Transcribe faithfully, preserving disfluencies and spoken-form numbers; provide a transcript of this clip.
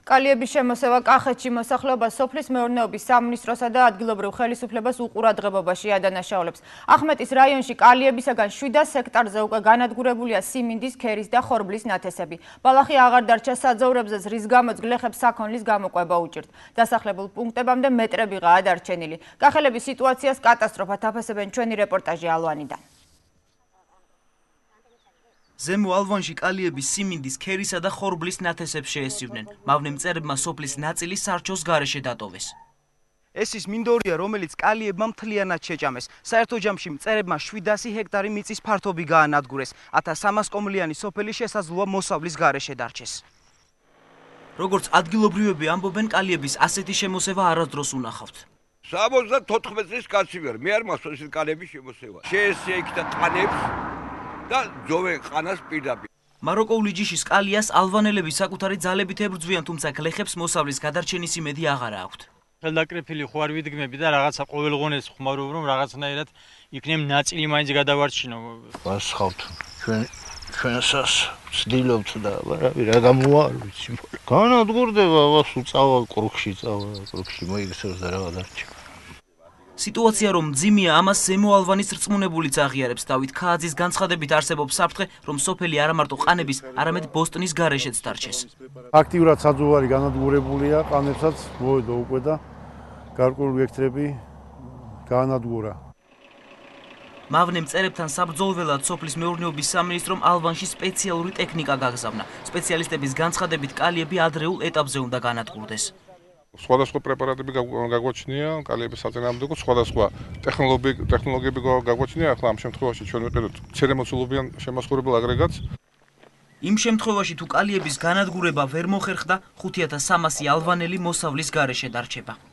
კალიების შემოსევა კახეთში მოსახლეობას სოფლის მეურნეობის სამინისტროსა და ადგილობრივ ხელისუფლებას უყურადღებობაში ადანაშაულებს. ახმეტის რაიონში კალიებისაგან შვიდას ჰექტარზე უკვე განადგურებულია სიმინდის, ქერის და ხორბლის ნათესები. ბალახი აღარ დარჩა საძოვრებზე, რის გამოც გლეხებს საქონლის გამოყვება უჭირთ. დასახლებულ პუნქტებამდე მეტრებიღაა დარჩენილი. კახელების სიტუაციას კატასტროფად აფასებენ ჩვენი რეპორტაჟი ალვანიდან. ზემო ალვანში კალიების სიმინდის, ქერისა და ხორბლის ნათესებს შეესივნენ. მავნე მწერებმა სოფლის ნაწილი სარჩოს გარეშე დატოვეს. ეს ის მინდორია, რომელიც კალიებმა მთლიანად შეჭამეს. საერთო ჯამში მწერებმა შვიდასი ჰექტარი მიწის ფართობი გაანადგურეს. ათას სამას კომლიანი სოფელი შესაძლოა მოსავლის გარეშე დარჩეს. როგორც ადგილობრივები ამბობენ, კალიების ასეთი შემოსევა არასდროს უნახავთ. სამოცდათოთხმეტ წლის კაცი ვარ, მე არ მაქვს ეს კალიების შემოსევა. შეესია იქ და ყანებს და ძოვენ ყანას პირდაპირ. მაროკოული ჯიშის კალიას ალვანელები საკუთარი ძალებით ებრძვიან, თუმცა გლეხებს მოსავლის გადარჩენის იმედი აღარა აქვთ. ხელდაკრეფილი ხო არ ვიდგმები და რაღაცა ყოველღონეს ხმარობ რომ რაღაცნაირად იქნებ ნაწილი მაინც გადავარჩინო. გასხავთ ჩვენ ჩვენსას ვცდილობთ და ვარავი რა გამოვა არ ვიცი. განადგურდება, აბა სულ წავა კრუხში, წავა კრუხში მოიგზავნოს და რა გადარჩა. სიტუაცია რომ მძიმეა, ამას ზემო ალვანის რწმუნებულიც აღიარებს. დავით ქააძის განცხადებით არსებობს საფრთხე, რომ სოფელი არა მარტო ყანების, არამედ ბოსტნის გარეშეც დარჩეს. აქტიურად საძოვარი განადგურებულია, ყანებსაც მოედო უკვე და გარკვეული ექთრები გაანადგურა. მავნე მწერებთან საბრძოლველად სოფლის მეურნეობის სამინისტრომ ალვანში სპეციალური ტექნიკა გაგზავნა. სპეციალისტების განცხადებით კალიები ადრეულ ეტაპზე უნდა განადგურდეს. სხვადასხვა პრეპარატები გაგვაჩნია, კალიების საწინააღმდეგო, სხვადასხვა ტექნოლოგიები გაგვაჩნია. ახლა ამ შემთხვევაში ჩვენ ვიყიდოთ ცერემოცულობიან შემოსხურებელ აგრეგატს. იმ შემთხვევაში თუ კალიების განადგურება ვერ მოხერხდა, ხუთი ათას სამასი ალვანელი მოსავლის გარეშე დარჩება.